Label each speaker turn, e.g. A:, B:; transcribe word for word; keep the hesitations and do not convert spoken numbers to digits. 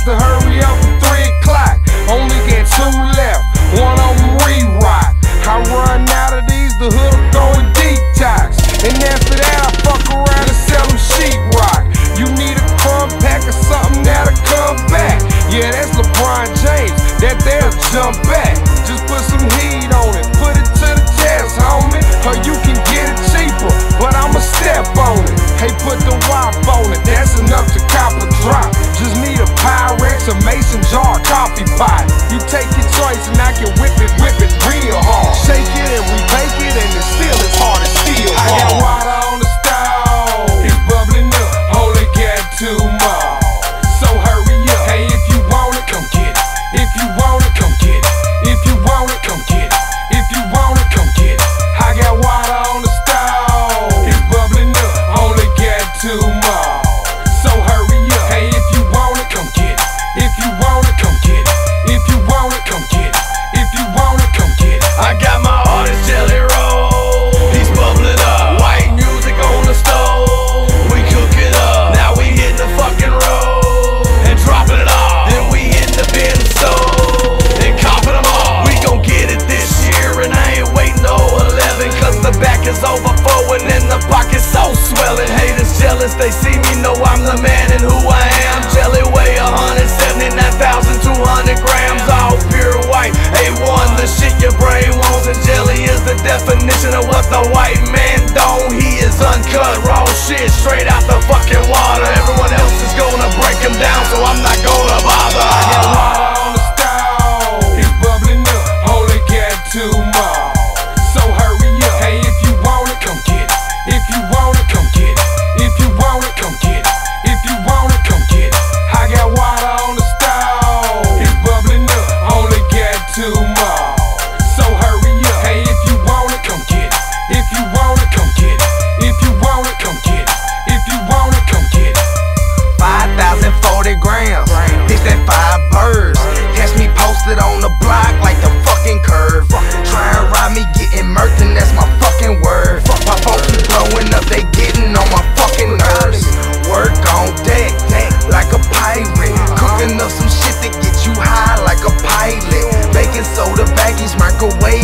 A: to hurry up at three o'clock. Only got two left, one of them re-rock. I run out of these, the hood will go in detox. And after that I fuck around and sell them sheetrock. You need a crumb pack or something that'll come back. Yeah, that's LeBron James, that they'll jump back. Just put some heat on it, put it to the test, homie. Or you can get it cheaper, but I'ma step on it. Hey, put the wop on it, that's enough to cop a drop. Just need a Pyrex, a mason jar, coffee pot. You take your choice and I can whip it, whip it real hard. Shake it and we bake it and it's still as hard as steel. I got water on the stove, it's bubbling up, only got two more. So hurry up, hey, if you want it, come get it. If you want it, come get it. If you want it, come get it. If you want it, come get it. I got water on the stove, it's bubbling up, only got two more. So hurry up, hey, if you want it, come get it. If you want it, come get it. If you want it, come get it. If you want it, come get it.
B: I got my artist jelly roll, he's bubbling up. White music on the stove, we cook it up. Now we hit the fucking road and dropping it off. Then we hit the bin stove and copping them all. We gon' get it this year and I ain't waiting to oh eleven, cause the back is overflowing and the pocket's so swelling. Haters jealous, they see me know I'm the man and who I am. Jelly weigh one hundred seventy-nine thousand two hundred grams, all pure white, A one, the shit your brain wants. And jelly is the definition of what the white man don't. He is uncut, raw shit, straight out the fucking water. Everyone else is gonna break him down, so I'm not gonna bother.
A: I got water on the stove, it's bubbling up, only got two more. So hurry up, hey, if you want it, come get it. If you want it, come get it. If you want it, come get it. If you want it, come get it. I got water on the stove, it's bubbling up, only got two more. So hurry up, hey, if you want it, come get it. If you want it, come get it. If you want it, come get it. If you want it, come get it.
C: five thousand forty grams, pitch that five birds. Catch me posted on the block like the fucking curve. Try and ride me getting murked and that's my fucking word. My phone keep blowing up, they getting on my fucking nerves. Work on deck, like a pirate. Cooking up some shit that get you high like a pilot. Baking soda baggies, microwave